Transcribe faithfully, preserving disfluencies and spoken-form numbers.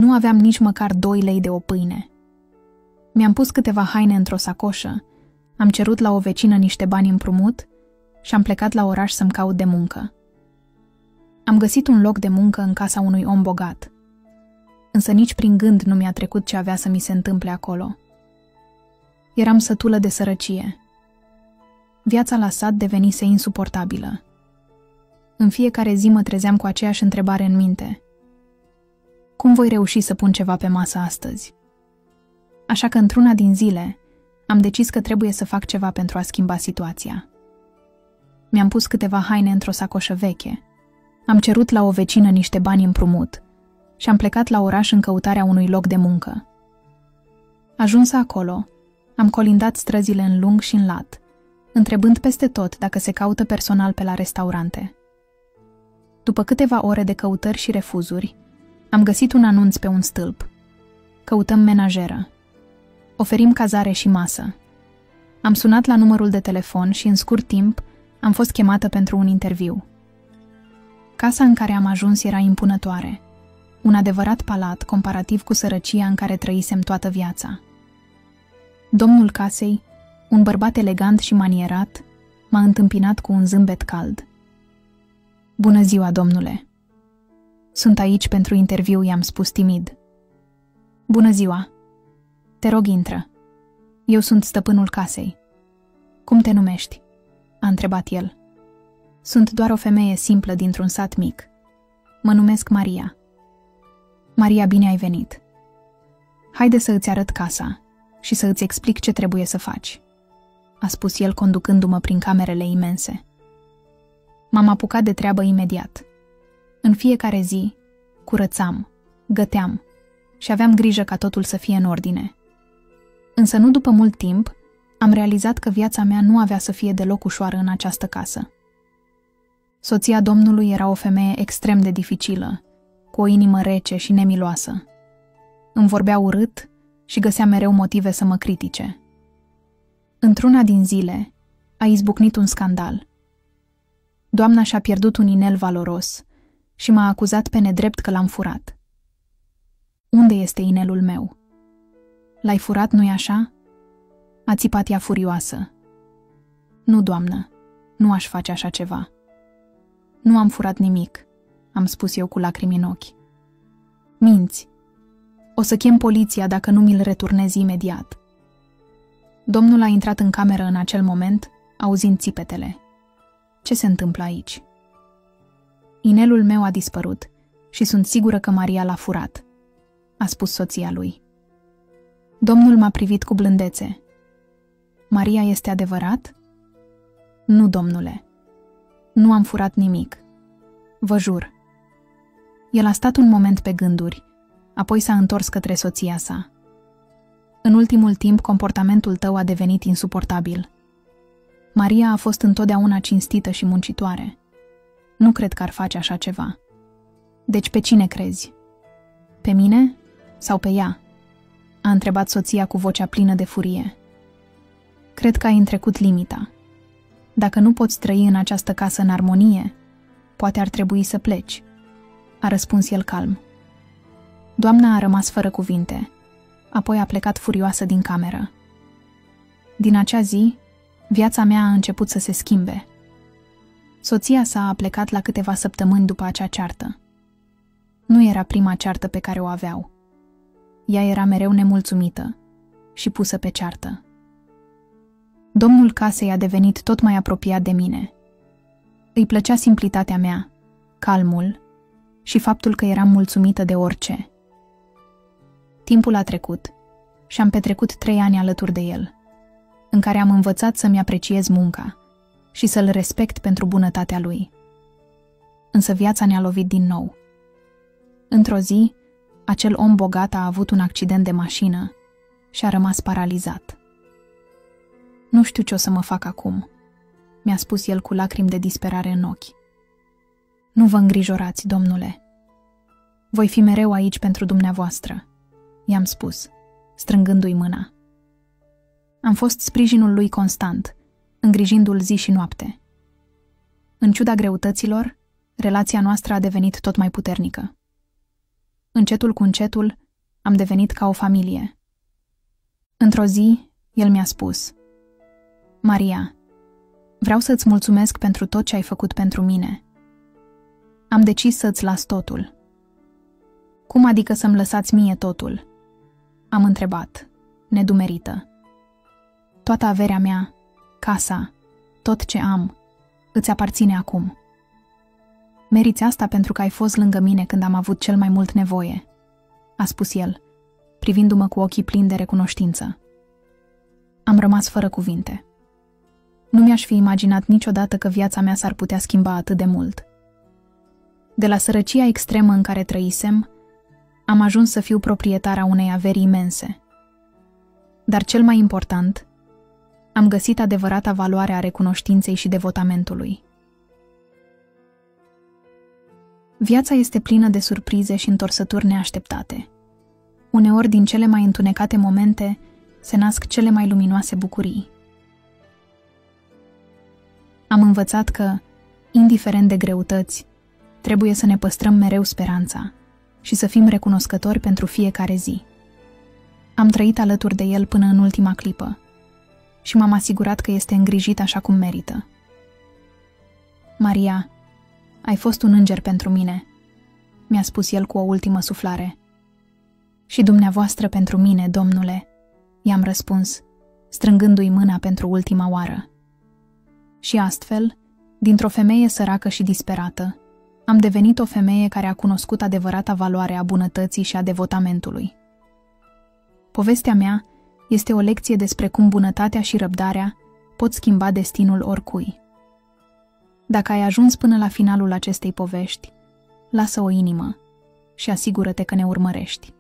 Nu aveam nici măcar doi lei de o pâine. Mi-am pus câteva haine într-o sacoșă, am cerut la o vecină niște bani împrumut și am plecat la oraș să-mi caut de muncă. Am găsit un loc de muncă în casa unui om bogat, însă nici prin gând nu mi-a trecut ce avea să mi se întâmple acolo. Eram sătulă de sărăcie. Viața la sat devenise insuportabilă. În fiecare zi mă trezeam cu aceeași întrebare în minte. Cum voi reuși să pun ceva pe masă astăzi? Așa că într-una din zile am decis că trebuie să fac ceva pentru a schimba situația. Mi-am pus câteva haine într-o sacoșă veche, am cerut la o vecină niște bani împrumut și am plecat la oraș în căutarea unui loc de muncă. Ajunsă acolo, am colindat străzile în lung și în lat, întrebând peste tot dacă se caută personal pe la restaurante. După câteva ore de căutări și refuzuri, am găsit un anunț pe un stâlp. Căutăm menajeră. Oferim cazare și masă. Am sunat la numărul de telefon și în scurt timp am fost chemată pentru un interviu. Casa în care am ajuns era impunătoare, un adevărat palat comparativ cu sărăcia în care trăisem toată viața. Domnul casei, un bărbat elegant și manierat, m-a întâmpinat cu un zâmbet cald. Bună ziua, domnule! Sunt aici pentru interviu, i-am spus timid. Bună ziua! Te rog, intră. Eu sunt stăpânul casei. Cum te numești? A întrebat el. Sunt doar o femeie simplă dintr-un sat mic. Mă numesc Maria. Maria, bine ai venit. Haide să îți arăt casa și să îți explic ce trebuie să faci, a spus el conducându-mă prin camerele imense. M-am apucat de treabă imediat. În fiecare zi, curățam, găteam și aveam grijă ca totul să fie în ordine. Însă nu după mult timp, am realizat că viața mea nu avea să fie deloc ușoară în această casă. Soția domnului era o femeie extrem de dificilă, cu o inimă rece și nemiloasă. Îmi vorbea urât și găsea mereu motive să mă critique. Într-una din zile, a izbucnit un scandal. Doamna și-a pierdut un inel valoros și m-a acuzat pe nedrept că l-am furat. Unde este inelul meu? L-ai furat, nu-i așa? A țipat ea furioasă. Nu, doamnă, nu aș face așa ceva. Nu am furat nimic, am spus eu cu lacrimi în ochi. Minți. O să chem poliția dacă nu mi-l returnezi imediat. Domnul a intrat în cameră în acel moment, auzind țipetele. Ce se întâmplă aici? Inelul meu a dispărut și sunt sigură că Maria l-a furat, a spus soția lui. Domnul m-a privit cu blândețe. Maria, este adevărat? Nu, domnule. Nu am furat nimic. Vă jur. El a stat un moment pe gânduri, apoi s-a întors către soția sa. În ultimul timp, comportamentul tău a devenit insuportabil. Maria a fost întotdeauna cinstită și muncitoare. Nu cred că ar face așa ceva. Deci pe cine crezi? Pe mine sau pe ea? A întrebat soția cu vocea plină de furie. Cred că ai întrecut limita. Dacă nu poți trăi în această casă în armonie, poate ar trebui să pleci, a răspuns el calm. Doamna a rămas fără cuvinte, apoi a plecat furioasă din cameră. Din acea zi, viața mea a început să se schimbe. Soția sa a plecat la câteva săptămâni după acea ceartă. Nu era prima ceartă pe care o aveau. Ea era mereu nemulțumită și pusă pe ceartă. Domnul casei a devenit tot mai apropiat de mine. Îi plăcea simplitatea mea, calmul și faptul că eram mulțumită de orice. Timpul a trecut și am petrecut trei ani alături de el, în care am învățat să-mi apreciez munca și să-l respect pentru bunătatea lui. Însă viața ne-a lovit din nou. Într-o zi, acel om bogat a avut un accident de mașină și a rămas paralizat. Nu știu ce o să mă fac acum, mi-a spus el cu lacrimi de disperare în ochi. Nu vă îngrijorați, domnule. Voi fi mereu aici pentru dumneavoastră, i-am spus, strângându-i mâna. Am fost sprijinul lui constant, îngrijindu-l zi și noapte. În ciuda greutăților, relația noastră a devenit tot mai puternică. Încetul cu încetul, am devenit ca o familie. Într-o zi, el mi-a spus: Maria, vreau să-ți mulțumesc pentru tot ce ai făcut pentru mine. Am decis să-ți las totul. Cum adică să-mi lăsați mie totul? Am întrebat, nedumerită. Toată averea mea, casa, tot ce am, îți aparține acum. Meriți asta pentru că ai fost lângă mine când am avut cel mai mult nevoie, a spus el, privindu-mă cu ochii plini de recunoștință. Am rămas fără cuvinte. Nu mi-aș fi imaginat niciodată că viața mea s-ar putea schimba atât de mult. De la sărăcia extremă în care trăisem, am ajuns să fiu proprietara unei averi imense. Dar cel mai important, am găsit adevărata valoare a recunoștinței și devotamentului. Viața este plină de surprize și întorsături neașteptate. Uneori, din cele mai întunecate momente, se nasc cele mai luminoase bucurii. Am învățat că, indiferent de greutăți, trebuie să ne păstrăm mereu speranța și să fim recunoscători pentru fiecare zi. Am trăit alături de el până în ultima clipă și m-am asigurat că este îngrijit așa cum merită. Maria, ai fost un înger pentru mine, mi-a spus el cu o ultimă suflare. Și dumneavoastră pentru mine, domnule, i-am răspuns, strângându-i mâna pentru ultima oară. Și astfel, dintr-o femeie săracă și disperată, am devenit o femeie care a cunoscut adevărata valoare a bunătății și a devotamentului. Povestea mea este o lecție despre cum bunătatea și răbdarea pot schimba destinul oricui. Dacă ai ajuns până la finalul acestei povești, lasă o inimă și asigură-te că ne urmărești.